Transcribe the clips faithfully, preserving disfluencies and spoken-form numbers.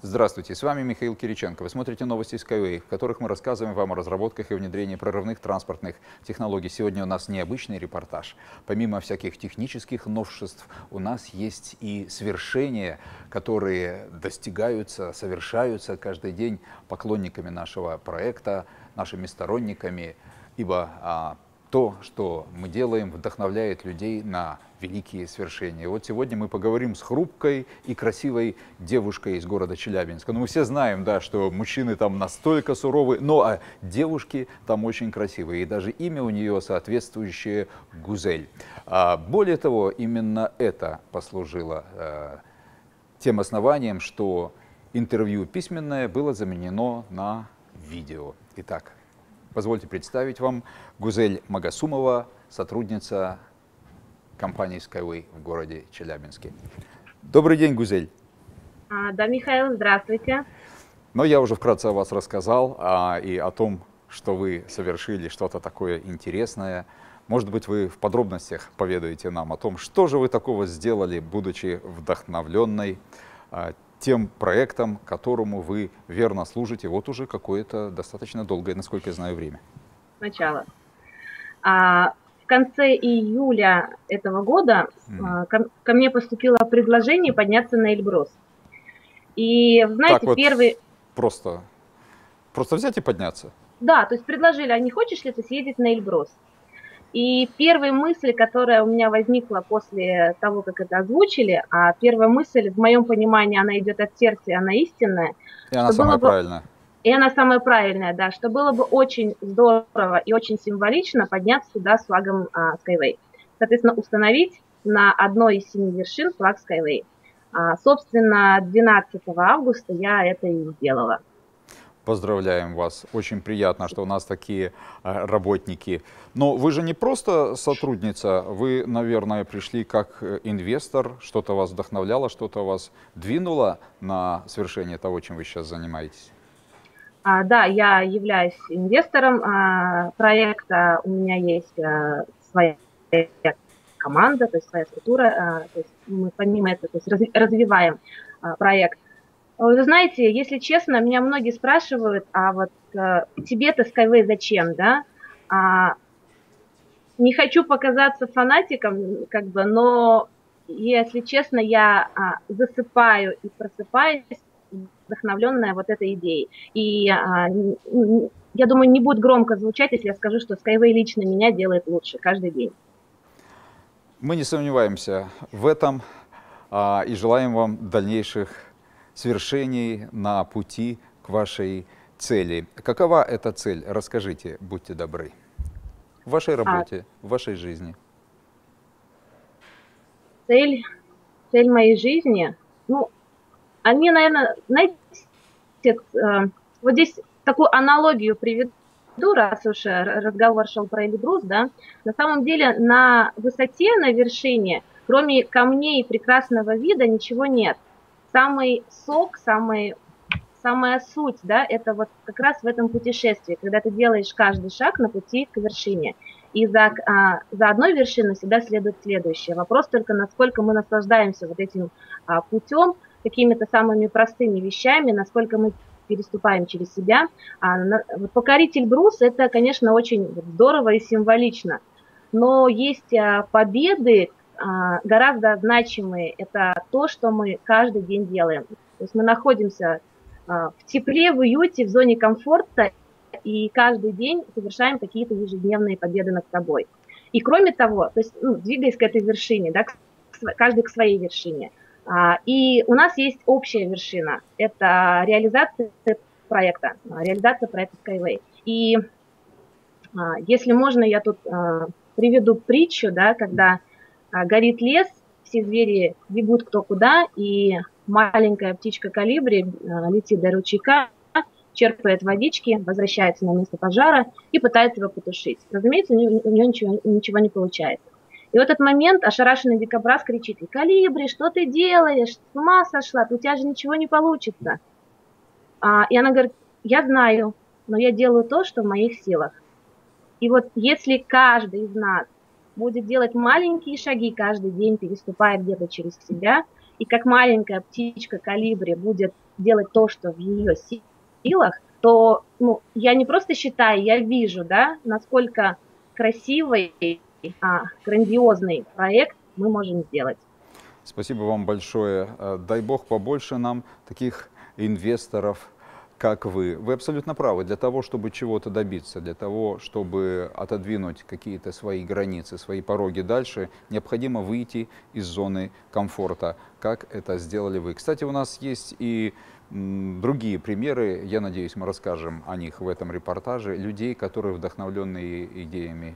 Здравствуйте, с вами Михаил Кириченко. Вы смотрите новости Skyway, в которых мы рассказываем вам о разработках и внедрении прорывных транспортных технологий. Сегодня у нас необычный репортаж. Помимо всяких технических новшеств, у нас есть и свершения, которые достигаются, совершаются каждый день поклонниками нашего проекта, нашими сторонниками, ибо а, то, что мы делаем, вдохновляет людей на великие свершения. Вот сегодня мы поговорим с хрупкой и красивой девушкой из города Челябинска. Ну, мы все знаем, да, что мужчины там настолько суровы, но а девушки там очень красивые. И даже имя у нее соответствующее — Гузель. А более того, именно это послужило э, тем основанием, что интервью письменное было заменено на видео. Итак, позвольте представить вам Гузель Магасумова, сотрудница компании Skyway в городе Челябинске. Добрый день, Гузель. А, да, Михаил, здравствуйте. Но я уже вкратце о вас рассказал а, и о том, что вы совершили что-то такое интересное. Может быть, вы в подробностях поведаете нам о том, что же вы такого сделали, будучи вдохновленной а, тем проектом, которому вы верно служите вот уже какое-то достаточно долгое, насколько я знаю, время. Сначала. А, в конце июля этого года mm. а, ко, ко мне поступило предложение подняться на Эльбрус. И, знаете, так вот первый... Просто, просто взять и подняться? Да, то есть предложили, а не хочешь ли ты съездить на Эльбрус? И первая мысль, которая у меня возникла после того, как это озвучили, а первая мысль, в моем понимании, она идет от сердца, и она истинная. И она самая бы, правильная. И она самая правильная, да, что было бы очень здорово и очень символично подняться сюда с флагом а, Skyway. Соответственно, установить на одной из семи вершин флаг Skyway. А, собственно, двенадцатого августа я это и сделала. Поздравляем вас. Очень приятно, что у нас такие а, работники. Но вы же не просто сотрудница, вы, наверное, пришли как инвестор, что-то вас вдохновляло, что-то вас двинуло на свершение того, чем вы сейчас занимаетесь. А, да, я являюсь инвестором а, проекта, у меня есть а, своя команда, то есть своя структура, а, то есть мы помимо этого то есть, раз, развиваем а, проект. Вы знаете, если честно, меня многие спрашивают, а вот а, тебе-то Skyway зачем, да? А, не хочу показаться фанатиком, как бы, но, если честно, я а, засыпаю и просыпаюсь вдохновленная вот этой идеей. И а, я думаю, не будет громко звучать, если я скажу, что Skyway лично меня делает лучше каждый день. Мы не сомневаемся в этом а, и желаем вам дальнейших свершений на пути к вашей цели. Какова эта цель? Расскажите, будьте добры. В вашей работе, а, в вашей жизни. Цель, цель моей жизни, ну, они, наверное, знаете, вот здесь такую аналогию приведу, раз уж разговор шел про Эльбрус, да, на самом деле на высоте, на вершине, кроме камней и прекрасного вида, ничего нет. Самый сок, самый, самая суть, да, это вот как раз в этом путешествии, когда ты делаешь каждый шаг на пути к вершине. И за, а, за одной вершиной всегда следует следующее. Вопрос только, насколько мы наслаждаемся вот этим а, путем, какими-то самыми простыми вещами, насколько мы переступаем через себя. А, на, вот покорить Эльбрус — это, конечно, очень здорово и символично. Но есть а, победы а, гораздо значимые. Это то, что мы каждый день делаем. То есть мы находимся а, в тепле, в уюте, в зоне комфорта, и каждый день совершаем какие-то ежедневные победы над собой. И кроме того, то есть, ну, двигаясь к этой вершине, да, к, каждый к своей вершине. А, и у нас есть общая вершина. Это реализация проекта, реализация проекта Skyway. И а, если можно, я тут а, приведу притчу, да, когда а, горит лес, все звери бегут кто куда, и маленькая птичка колибри а, летит до ручейка, черпает водички, возвращается на место пожара и пытается его потушить. Разумеется, у нее, у нее ничего, ничего не получается. И в этот момент ошарашенный дикобраз кричит: «Колибри, что ты делаешь? С ума сошла? У тебя же ничего не получится». А, и она говорит: «Я знаю, но я делаю то, что в моих силах». И вот если каждый из нас будет делать маленькие шаги каждый день, переступая где-то через себя, и как маленькая птичка колибри будет делать то, что в ее силах, то ну, я не просто считаю, я вижу, да, насколько красивый, а, грандиозный проект мы можем сделать. Спасибо вам большое. Дай бог побольше нам таких инвесторов, как вы. Вы абсолютно правы. Для того, чтобы чего-то добиться, для того, чтобы отодвинуть какие-то свои границы, свои пороги дальше, необходимо выйти из зоны комфорта, как это сделали вы. Кстати, у нас есть и другие примеры, я надеюсь, мы расскажем о них в этом репортаже, людей, которые, вдохновленные идеями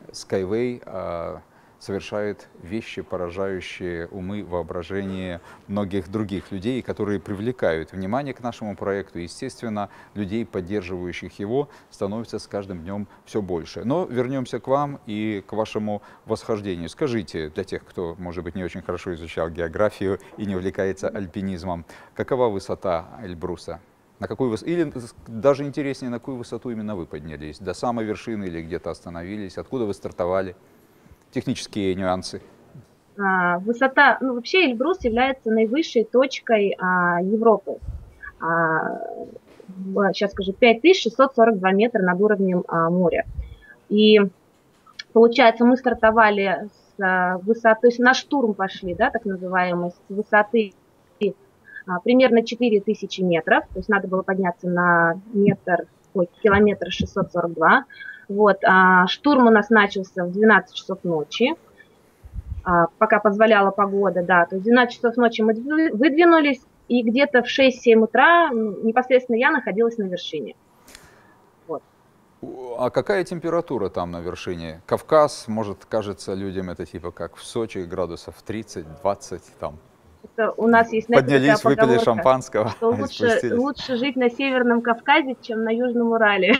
Skyway, совершает вещи, поражающие умы, воображение многих других людей, которые привлекают внимание к нашему проекту. Естественно, людей, поддерживающих его, становится с каждым днем все больше. Но вернемся к вам и к вашему восхождению. Скажите, для тех, кто, может быть, не очень хорошо изучал географию и не увлекается альпинизмом, какова высота Эльбруса? На какую выс... Или даже интереснее, на какую высоту именно вы поднялись? До самой вершины или где-то остановились? Откуда вы стартовали? Технические нюансы. А, высота, ну вообще Эльбрус является наивысшей точкой а, Европы. А, сейчас скажу, пять тысяч шестьсот сорок два метра над уровнем а, моря. И получается, мы стартовали с а, высоты, то есть на штурм пошли, да, так называемый, с высоты а, примерно четыре тысячи метров, то есть надо было подняться на метр, ой, километр шестьсот сорок два. Вот, а, штурм у нас начался в двенадцать часов ночи, а, пока позволяла погода, да, то есть в двенадцать часов ночи мы выдвинулись, и где-то в шесть-семь утра непосредственно я находилась на вершине. Вот. А какая температура там на вершине? Кавказ, может, кажется людям это типа как в Сочи, градусов тридцать-двадцать там. Это у нас есть, знаете, поднялись, выпили шампанского, что лучше, лучше жить на Северном Кавказе, чем на Южном Урале.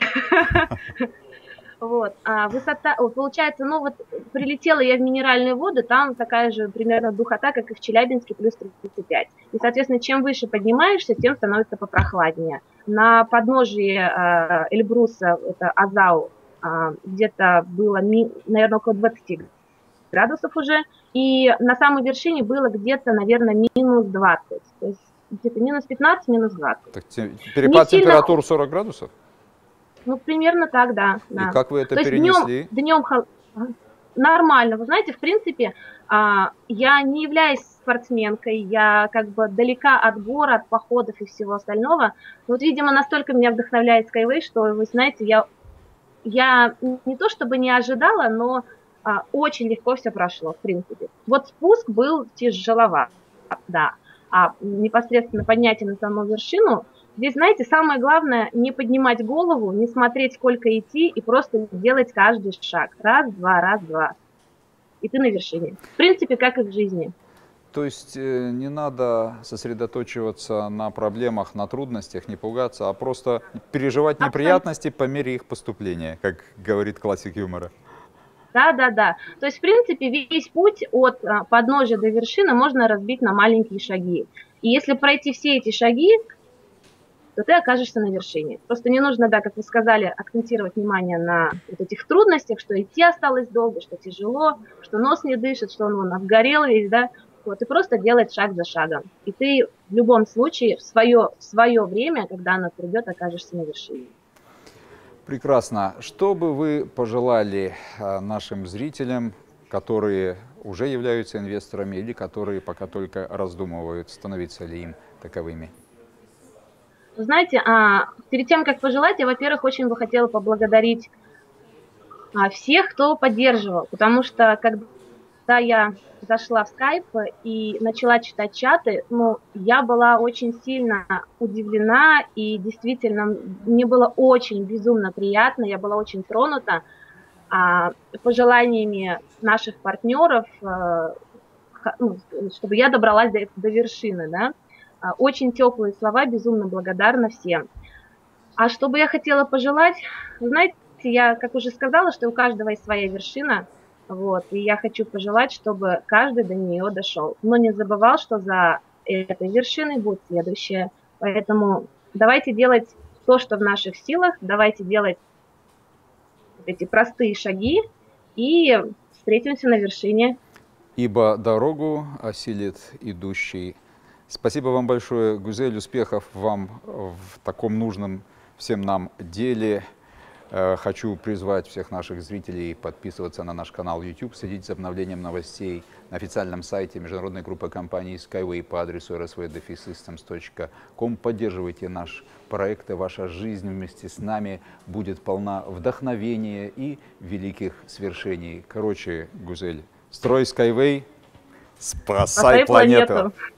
Вот, а высота, получается, ну вот прилетела я в минеральные воды, там такая же примерно духота, как и в Челябинске, плюс тридцать пять. И, соответственно, чем выше поднимаешься, тем становится попрохладнее. На подножии э, Эльбруса, это Азау, э, где-то было, наверное, около двадцати градусов уже, и на самой вершине было где-то, наверное, минус двадцать, то есть где-то минус пятнадцать, минус двадцать. Так, перепад Не температур сильно... сорок градусов? Ну, примерно так, да. да. И как вы это То перенесли? Днем, днем нормально. Вы знаете, в принципе, я не являюсь спортсменкой, я как бы далека от гор, от походов и всего остального. Но вот, видимо, настолько меня вдохновляет Skyway, что, вы знаете, я, я не то чтобы не ожидала, но а, очень легко все прошло, в принципе. Вот спуск был тяжеловат, да. А непосредственно поднятие на саму вершину, здесь, знаете, самое главное не поднимать голову, не смотреть, сколько идти, и просто делать каждый шаг. Раз, два, раз, два. И ты на вершине. В принципе, как и в жизни. То есть не надо сосредоточиваться на проблемах, на трудностях, не пугаться, а просто переживать Абсолютно. неприятности по мере их поступления, как говорит классик юмора. Да, да, да. То есть, в принципе, весь путь от подножия до вершины можно разбить на маленькие шаги. И если пройти все эти шаги, то ты окажешься на вершине. Просто не нужно, да, как вы сказали, акцентировать внимание на вот этих трудностях, что идти осталось долго, что тяжело, что нос не дышит, что он вон обгорел весь, да. Вот, и просто делать шаг за шагом. И ты в любом случае в свое, в свое время, когда оно придет, окажешься на вершине. Прекрасно. Что бы вы пожелали нашим зрителям, которые уже являются инвесторами или которые пока только раздумывают, становиться ли им таковыми? Знаете, а, перед тем, как пожелать, я, во-первых, очень бы хотела поблагодарить а, всех, кто поддерживал, потому что когда я зашла в Skype и начала читать чаты, ну, я была очень сильно удивлена, и действительно, мне было очень безумно приятно, я была очень тронута а, пожеланиями наших партнеров, а, ну, чтобы я добралась до, до вершины, да. Очень теплые слова, безумно благодарна всем. А что бы я хотела пожелать? Знаете, я, как уже сказала, что у каждого есть своя вершина. Вот, и я хочу пожелать, чтобы каждый до нее дошел. Но не забывал, что за этой вершиной будет следующая. Поэтому давайте делать то, что в наших силах. Давайте делать эти простые шаги. И встретимся на вершине. Ибо дорогу осилит идущий Спасибо вам большое, Гузель. Успехов вам в таком нужном всем нам деле. Хочу призвать всех наших зрителей подписываться на наш канал YouTube, следить за обновлением новостей на официальном сайте международной группы компаний Skyway по адресу эр эс ви дефис системс точка ком. Поддерживайте наш проект, и ваша жизнь вместе с нами будет полна вдохновения и великих свершений. Короче, Гузель, строй Skyway, спасай, спасай планету! планету.